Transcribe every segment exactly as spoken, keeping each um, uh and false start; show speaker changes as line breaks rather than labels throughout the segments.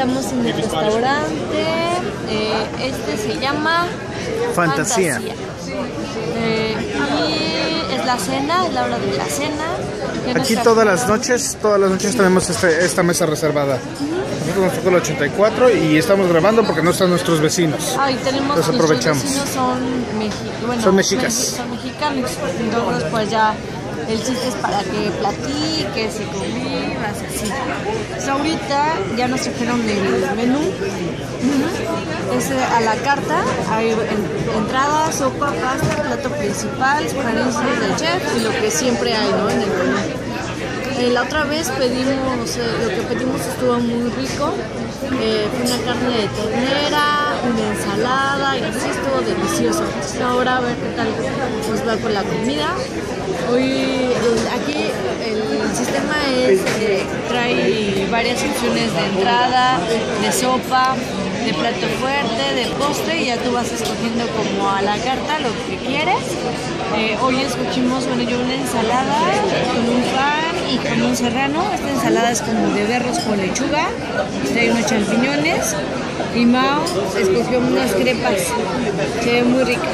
Estamos en el restaurante, eh, este se llama
Fantasía.
Fantasía. Eh, y es la cena, es la hora de la cena.
Aquí todas las noches, todas las noches tenemos este, esta mesa reservada. Nosotros nos tocó el ochenta y cuatro y estamos grabando porque no están nuestros vecinos.
Ah, y tenemos
Los aprovechamos.
Nuestros vecinos son, mexi bueno,
son mexicas.
Son mexicanos. Entonces pues ya el chiste es para que platiques y convivas así. Pues ahorita ya nos trajeron el menú. Uh-huh. Es a la carta, hay en, entrada, sopa, pasta, plato principal, sugerencias del chef y lo que siempre hay, ¿no? En el menú. Eh, la otra vez pedimos, eh, lo que pedimos estuvo muy rico, eh, fue una carne de ternera, una ensalada y así estuvo delicioso. Entonces ahora a ver qué tal nos va con la comida. Hoy el, aquí el sistema es que trae varias opciones de entrada, de sopa, de plato fuerte, de postre y ya tú vas escogiendo como a la carta lo que quieres. Eh, hoy escogimos, bueno, yo una ensalada con un pan y con un serrano. Esta ensalada es como de berros con lechuga, trae unos champiñones y Mao escogió unas crepas, se ven muy ricas.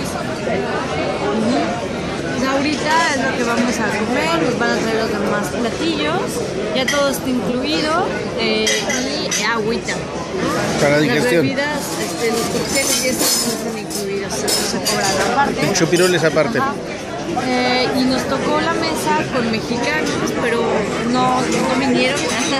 Uh-huh. Ahorita es lo que vamos a comer, nos van a traer los demás platillos, ya todo está incluido eh, y agüita.
Para digestión.
Las bebidas, este, los cócteles y estos no están incluidos, se cobran aparte.
El chupirules aparte.
Eh, y nos tocó la mesa con mexicanos, pero no, no vinieron,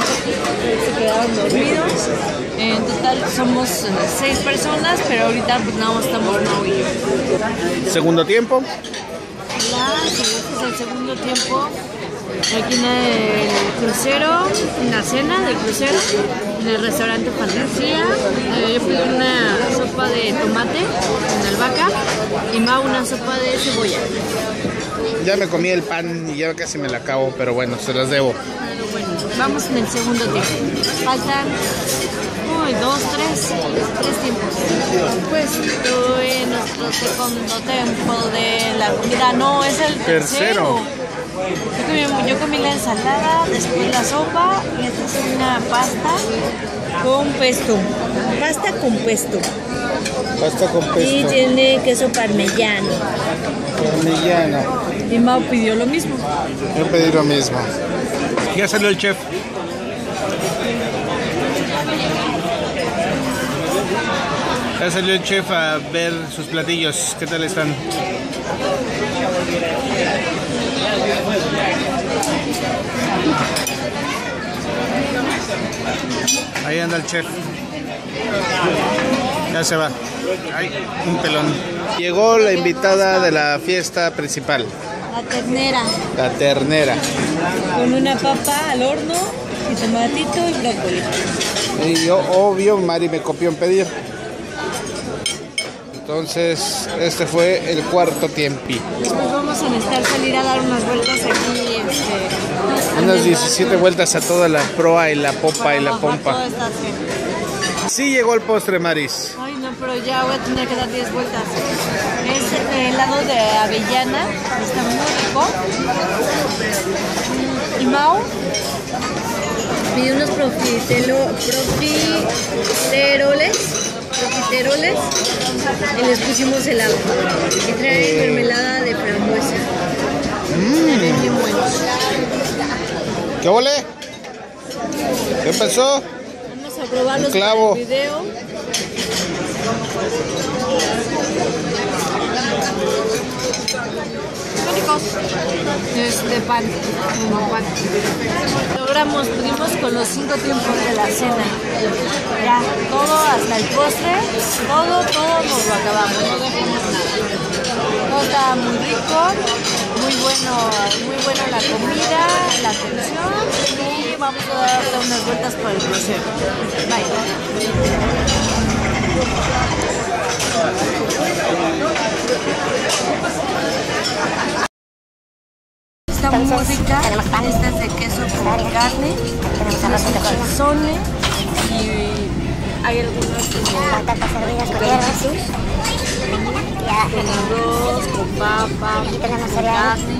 se quedaron dormidos. En total somos seis personas, pero ahorita pues nada más estamos Mau y yo.
Segundo tiempo.
Ya, este es el segundo tiempo. Aquí en el crucero, en la cena del crucero, en el restaurante Fantasía. Eh, yo pedí una sopa de tomate en albahaca y Mau una sopa de cebolla.
Ya me comí el pan y ya casi me la acabo, pero bueno, se las debo.
Pero bueno, vamos en el segundo tiempo. Faltan uy, dos, tres, tres tiempos. Pues estoy en nuestro segundo tiempo de la comida. No, es el tercero. tercero. Yo comí, yo comí la ensalada, después la sopa y esta es una pasta con pesto. Pasta con pesto.
Pasta con pesto.
Y tiene queso parmellano.
Parmellano.
Y Mau pidió lo mismo.
Yo pedí lo mismo. Ya salió el chef. Ya salió el chef a ver sus platillos. ¿Qué tal están? Ahí anda el chef. Ya se va. Ay, un pelón. Llegó la invitada de la fiesta principal.
La ternera.
La ternera.
Con una papa al horno y tomatito y brócoli.
Y yo, obvio, Mari me copió en pedir. Entonces, este fue el cuarto tiempi.
Después vamos a necesitar salir a dar unas vueltas aquí. Este,
unas diecisiete vueltas a toda la proa y la popa y la pompa. Sí llegó el postre, Maris.
Ay, no, pero ya voy a tener que dar diez vueltas. Es el helado de avellana, está muy rico. Y Mau pidió unos profitelo, profiteroles, profiteroles y les pusimos helado. Y trae mermelada de frambuesa.
Mmm.
Bien buenos.
¿Qué ole? ¿Qué pasó?
Vamos a probarlos para el video. Son ricos. Este pan, no pan. Logramos, pudimos con los cinco tiempos de la cena. Ya, todo hasta el postre, todo, todo nos lo acabamos, no dejamos nada. Todo estaba muy rico, muy bueno, muy buena la comida, la atención y vamos a dar unas vueltas por el crucero. Bye. Está muy rica, esta es de queso con carne, tenemos calzones y hay algunos como pedacitos con arroz, con papa, con carne.